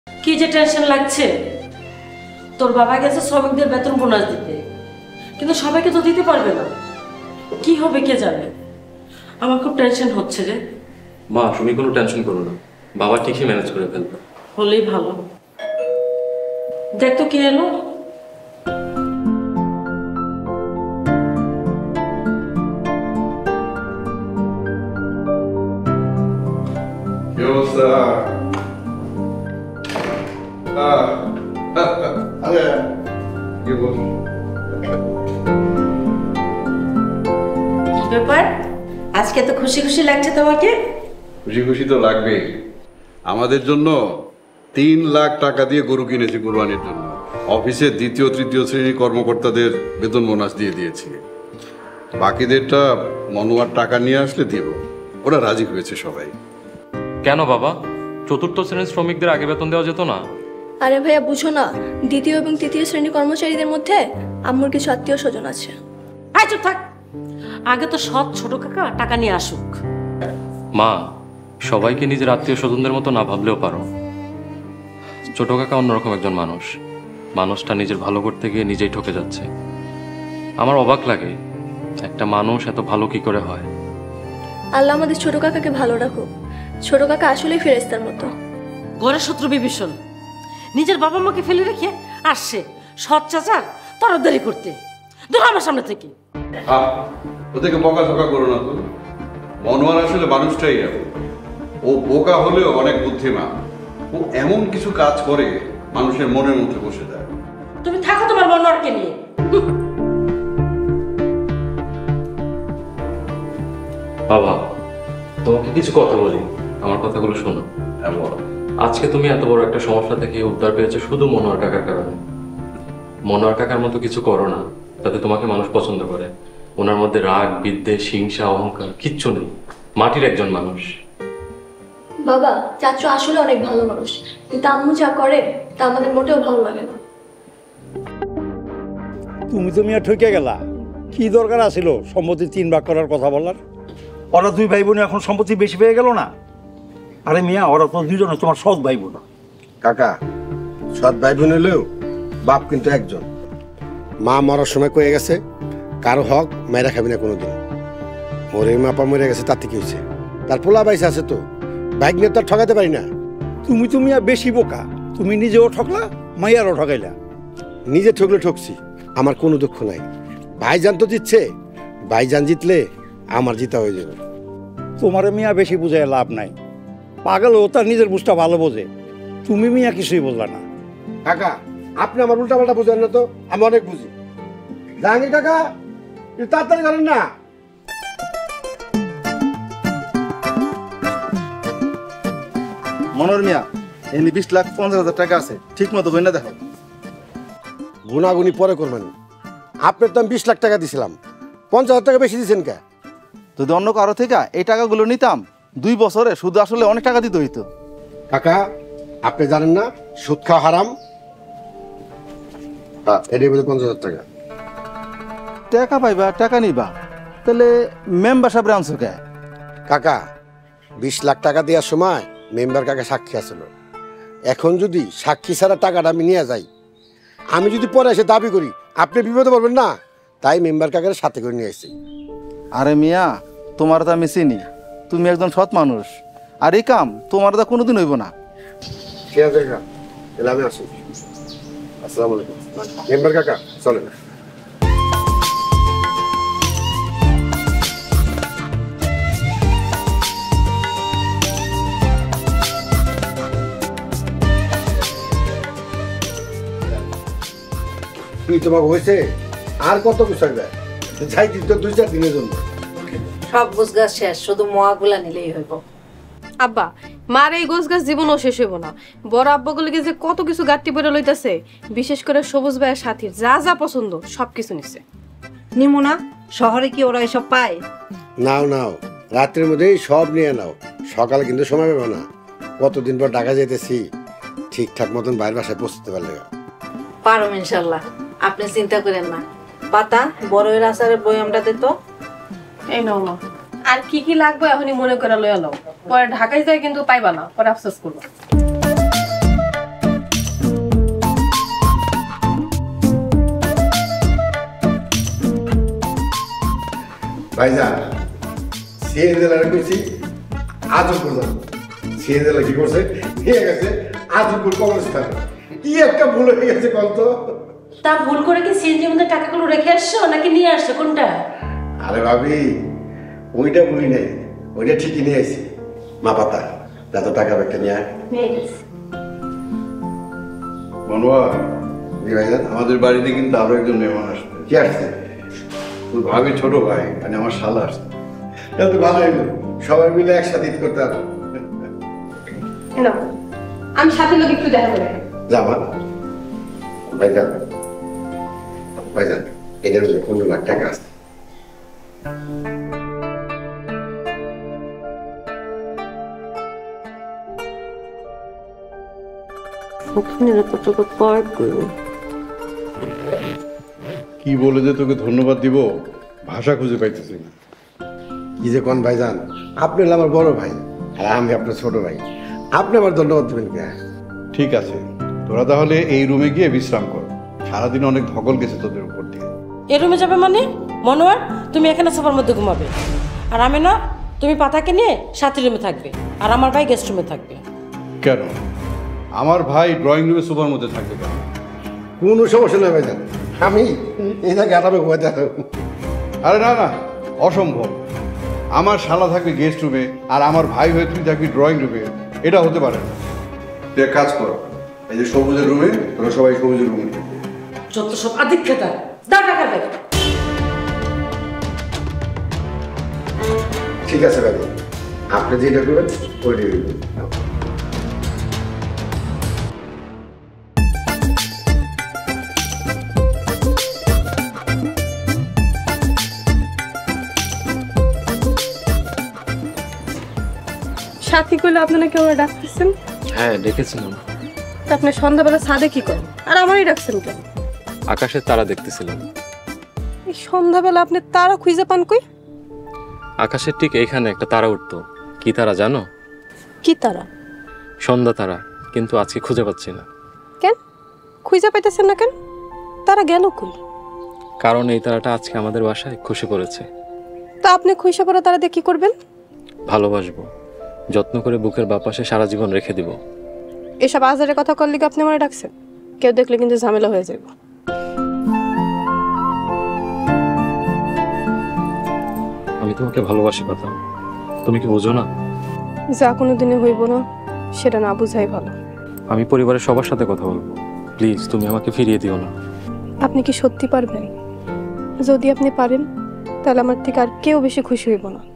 কি যে টেনশন লাগছে। তোর বাবা গেছে শ্রমিকদের বেতন বোনাস দিতে, কিন্তু সবাইকে তো দিতে পারবে না। কি হবে কে জানে। আমার খুব টেনশন হচ্ছে রে। মা তুমি কোনো টেনশন করো না, বাবা ঠিকই ম্যানেজ করে ফেলবে। হলেই ভালো। দেখ তো কে এলো। ব্যাপার, আজকে তো খুশি খুশি লাগছে তোমাকে? খুশি খুশি তো লাগবেই। আমাদের জন্য 3 লাখ টাকা দিয়ে গরু কিনেছি কুরবানির জন্য। অফিসের দ্বিতীয় তৃতীয় শ্রেণীর কর্মকর্তাদের বেতন বোনাস দিয়ে দিয়েছি। বাকিদেরটা মনোয়ার টাকা নিয়ে আসলে দিব। ওরা রাজি হয়েছে সবাই। কেন বাবা, চতুর্থ শ্রেণীর শ্রমিকদের আগে বেতন দেওয়া যেত না? আরে ভাইয়া বুঝো না, দ্বিতীয় এবং তৃতীয় শ্রেণীর কর্মচারীদের মধ্যে আম্মুর কিছু আত্মীয় স্বজন আছে। আয় চুপ থাক। আগে তো সৎ ছোট কাকা টাকা নিয়ে আসুক। মা, সবাইকে নিজের আত্মীয় স্বজনদের মতো না ভাবলেও পারো। ছোট কাকা অন্যরকম একজন মানুষ। মানুষটা নিজের ভালো করতে গিয়ে নিজেই ঠকে যাচ্ছে। আমার অবাক লাগে, একটা মানুষ এত ভালো কি করে হয়। আল্লাহ আমাদের ছোট কাকাকে ভালো রাখুক। ছোট কাকা আসলেই ফেরেশতার মতো। ঘরের শত্রু বিভীষণ নিজের বাবা মাকে ফেলে রেখে আসছে সৎ চাচার তরফদারি করতে। দূর আমার সামনে থেকে। ওদেরকে বকাঝকা করো না তো। মনোয়ার আসলে মানুষটাই এমন। ও বোকা হলেও অনেক বুদ্ধিমান। ও এমন কিছু কাজ করে মানুষের মনের মধ্যে বসে যায়। তুমি থাকো তোমার মনোয়ারকে নিয়ে। বাবা, তোমাকে কিছু কথা বলি, আমার কথাগুলো শোনো। আজকে তুমি এত বড় একটা সমস্যা থেকে উদ্ধার পেয়েছো শুধু মনোয়ার কাকার কারণে। মনোয়ার কাকার মতো কিছু করো না যাতে তোমাকে মানুষ পছন্দ করে। ওনার মধ্যে রাগ, বিদ্বেষ, হিংসা, অহংকার কিচ্ছু নেই। মাটির একজন মানুষ। বাবা, চাচু আসলে অনেক ভালো মানুষ, কিন্তু আম্মু যা করে তা আমাদের মোটেও ভালো লাগে না। তুমি তো মিয়া ঠকে গেলা। কি দরকার আছিল সম্পত্তি 3 ভাগ করার কথা বলার? ওরা 2 ভাই বোন এখন সম্পত্তি বেশি পেয়ে গেল না? আরে মিয়া, ওরা তো 2 জনে তোমার সৎ ভাই বোন। কাকা, সৎ ভাই বোন হলেও বাপ কিন্তু একজন। মা মরার সময় কয়ে গেছে, কারো হক মেয়েরা খাবি না কোনোদিন। মরে মাপা মরে গেছে, তাতে কি হয়েছে? তার পোলা বাইসে আছে তো, বাইক নিয়ে তো আর ঠকাতে পারি না। তুমি তো মিয়া বেশি বোকা। তুমি নিজেও ঠকলা, মাইয়ারও ঠকাইলা। নিজে ঠকলে ঠকছি, আমার কোনো দুঃখ নাই। ভাইজান তো জিতছে, ভাইজান জিতলে আমার জিতা হয়ে যাবে। তোমার মিয়া বেশি বুঝায় লাভ নাই। পাগলও তার নিজের বুঝটা ভালো বোঝে। তুমি মিয়া কিছুই বললা না। কাকা, আপনি আমার উল্টা পাল্টা বোঝেন না তো, আমি অনেক বুঝি। জাহাঙ্গীর কাকা, একটু তাড়াতাড়ি করেন না। মনোর মিয়া, এমনি 20,50,000 টাকা আছে, ঠিক মতো গয়না দেখো। গুনাগুনি পরে করবেন। আপনার তো আমি 20 লাখ টাকা দিছিলাম, 50,000 টাকা বেশি দিয়েছেন কে? যদি অন্য কারো থেকে এই টাকাগুলো নিতাম 2 বছরে শুধু আসলে অনেক টাকা দিতে হইতো। কাকা, আপনি জানেন না সুদ খাওয়া হারাম? এটাই বলে 50,000 টাকা। টাকা পাইবা, টাকা নিবা, তাহলে মেম্বার সাহেব আনছো কে? কাকা, 20 লাখ টাকা দেওয়ার সময় মেম্বার কাকা সাক্ষী আসলো। এখন যদি সাক্ষী ছাড়া টাকাটা আমি নিয়ে যাই, আমি যদি পরে এসে দাবি করি, আপনি বিপদে পড়বেন না? তাই মেম্বার কাকার সাথে করে নিয়ে আসছি। আরে মিয়া, তোমার তো আমি চিনি, তুমি একজন সৎ মানুষ, আর এই কাম তোমার তো কোনোদিন হইব না। ঠিক আছে কাকা, তাহলে আমি আসি। আসসালামু আলাইকুম। মেম্বার কাকা চলেন। তোমাকে হয়েছে আর কত কিছু যাই দিত 2-4 দিনের জন্য। সব গোছগাছ শেষ, শুধু মোয়াগুলা নিলেই হইব। আব্বা, মার এই গোছগাছ জীবনও শেষ হইব না। বড় আব্বাগুলিকে যে কত কিছু গাঁটটি পরে লইতাছে, বিশেষ করে সবুজ ভাইয়ের সাথীর যা যা পছন্দ সবকিছু নিছে। নিমুনা, শহরে কি ওরা এসব পায়? নাও নাও, রাত্রের মধ্যেই সব নিয়ে নাও। সকালে কিন্তু সময় পাবে না। কতদিন পর ঢাকা যেতেছি, ঠিকঠাক মতন বাইরের বাসায় পৌঁছতে পারলে। পারো ইনশাল্লাহ, আপনি চিন্তা করেন না। পাতা বড়ের আচারের বয়ামটা দিত। এই নাও মা। আর কি কি লাগবে এখনই মনে করে লইয়া নাও, পরে ঢাকায় যায় কিন্তু পাইবা না, পরে আফসোস করবা। ভাইজান সিএন জেলার কইছি আজমপুর যাবো। সিএন জেলা কি করছে নিয়ে গেছে আজমপুর কবরস্থান। কি একটা ভুল হয়ে গেছে কত। তা ভুল করে কি সিএনজি মধ্যে টাকাগুলো রেখে আসছো নাকি নিয়ে আসছো কোনটা? আরে ভাবি ওইটা ভুলি নাই, ওইটা ঠিকই নিয়ে আসি। মা পাতা যত টাকা ব্যাগটা নিয়ে আয়। মনোয়ার, জি ভাইজান। আমাদের বাড়িতে কিন্তু আরো একজন মেহমান আসবে। কি আসছে? তোর ভাবির ছোট ভাই মানে আমার শালা আসছে। তাহলে তো ভালো হইলো, সবাই মিলে একসাথে ঈদ করতে পারবো। আমি সাথে লোক একটু দেখা করে যাবা ভাইজান, ভাইজান এদের 15 লাখ টাকা আছে। কি বলে যে তোকে ধন্যবাদ দিব ভাষা খুঁজে পাইতেছি না। কি যে কোন ভাইজান, আপনি হলেন আমার বড় ভাই আর আমি আপনার ছোট ভাই, আপনি আমার ধন্যবাদ দেবেন কে? ঠিক আছে, তোরা তাহলে এই রুমে গিয়ে বিশ্রাম কর। সারাদিন অনেক ধকল গেছে তোদের উপর দিয়ে। এ রুমে যাবে মানে? মনোয়ার, তুমি এখানে সোফার মধ্যে ঘুমাবে, আর আমি না, তুমি পাতাকে নিয়ে সাথী রুমে থাকবে, আর আমার ভাই গেস্ট রুমে থাকবে। কেন? আমার ভাই ড্রয়িং রুমে সোফার মধ্যে থাকবে কেন? কোনো সমস্যা নয় ভাইজান, আমি এই জায়গায় আরামে ঘুমাতে পারবো। আরে না না, অসম্ভব। আমার শালা থাকবে গেস্ট রুমে আর আমার ভাই হয়ে তুই থাকবি ড্রয়িং রুমে, এটা হতে পারে না। তুই এক কাজ কর, এই যে সবুজের রুমে তোরা সবাই সবুজের রুমে থাকবি। যত সব আধিক্যতা, দাও টাকা দেখ। ঠিক আছে ভাই, আপনি যেটা করবেন ওইটাই করবেন। সাথী কইলে আপনারা কেউ ডাকতেছেন? হ্যাঁ, ডেকেছিলাম। তা আপনি সন্ধ্যাবেলা ছাদে কি করেন আর আমারই ডাকছেন কেন? আকাশের তারা দেখতেছিলাম। এই সন্ধ্যাবেলা আপনি তারা খুঁজে পান কই? আকাশের ঠিক এইখানে একটা তারা উঠতো। কি তারা জানো? কি তারা? সন্ধ্যা তারা, কিন্তু আজকে খুঁজে পাচ্ছি না। কেন খুঁজে পাইতেছেন না কেন? তারা গেল কই? কারণ এই তারাটা আজকে আমাদের বাসায় খুশি পড়েছে। তা আপনি খুঁজে পড়া তারা দিয়ে কি করবেন? ভালোবাসবো, যত্ন করে বুকের বাপাশে সারা জীবন রেখে দিব। এসব আজারের কথা করলে কি আপনি আমার ডাকছেন? কেউ দেখলে কিন্তু ঝামেলা হয়ে যাবে। আমি তোমাকে ভালোবাসি কথা, তুমি কি বোঝো না? যা কোনোদিনে হইব না সেটা না বুঝাই ভালো। আমি পরিবারের সবার সাথে কথা বলবো, প্লিজ তুমি আমাকে ফিরিয়ে দিও না। আপনি কি সত্যি পারবেন? যদি আপনি পারেন তাহলে আমার থেকে আর কেউ বেশি খুশি হইব না।